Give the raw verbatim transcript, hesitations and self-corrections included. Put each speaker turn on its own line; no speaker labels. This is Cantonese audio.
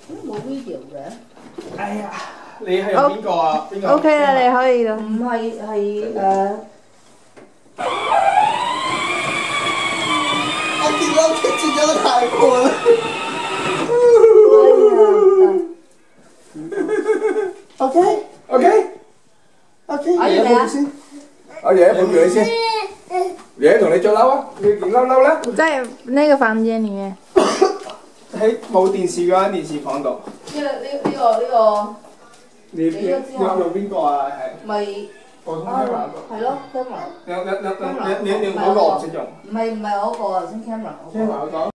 冇 video 嘅。
哎呀，你係用邊個啊？邊個
？O K 啦，你可以啦。
唔係係誒。
我見到貼住咗太過啦。OK OK OK。
阿爺嚟啊！
阿爺抱住你先。爺爺同你着褸啊！你件褸褸咧？
在那個房間裡面。
喺冇電視嘅喺電視房度。
呢個呢呢個呢個。
你邊你用邊個啊？係。
咪。
普通 camera 個。
係咯 camera。
你你你你你你嗰個我唔識用。
唔係唔係我個頭先 camera 嗰個。
camera 嗰個。